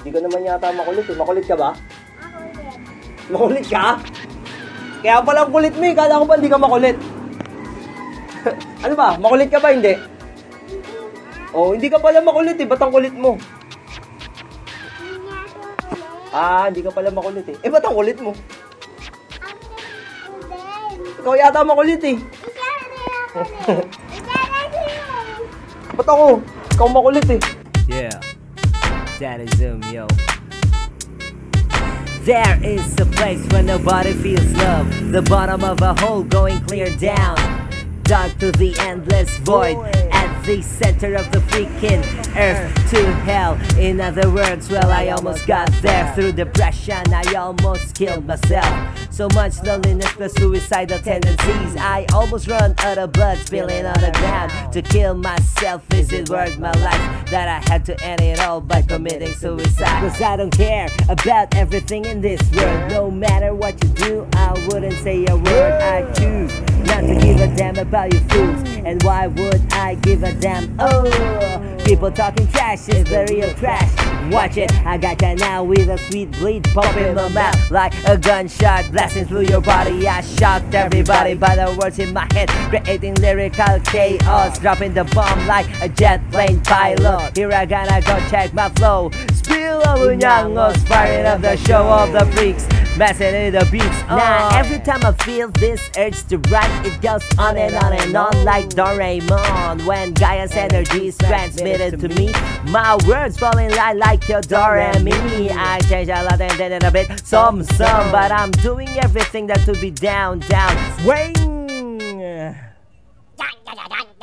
Hindi ka naman yata makulit eh. Makulit ka ba? Makulit. Makulit ka? Kaya palang kulit mo eh. Kala ko ba hindi ka makulit? Ano ba? Makulit ka ba? Hindi? Oh, hindi ka pala makulit eh. Ba't ang kulit mo? Ah, hindi ka pala makulit eh. Eh, ba't ang kulit mo? Ikaw yata makulit eh. Ba't ako? Ikaw makulit eh. Yeah, daddyzoom, yo. There is a place where nobody feels love. The bottom of a hole going clear down. Dark to the endless void. At the center of the freaking earth to hell. In other words, well, I almost got there. Through depression, I almost killed myself. So much loneliness plus suicidal tendencies. I almost run out of blood spilling on the ground. To kill myself, is it worth my life? That I had to end it all by committing suicide. Cause I don't care about everything in this world. No matter what you do, I wouldn't say a word. I choose not to give a damn about you fools. And why would I give a damn? Oh, people talking trash is the real trash. Watch it, I got ya now with a sweet bleed pumping my mouth like a gunshot blasting through your body. I shocked everybody by the words in my head, creating lyrical chaos, dropping the bomb like a jet plane pilot. Here I gotta go check my flow. Spill over Nyangos, firing up the show of the freaks, messing in the beats. Now every time I feel this urge to write, it goes on and on and on like Doraemon. When Gaia's energy is transmitted to me, my words fall in line like your Doremi. I change a lot and then a bit some, but I'm doing everything that to be down, swing.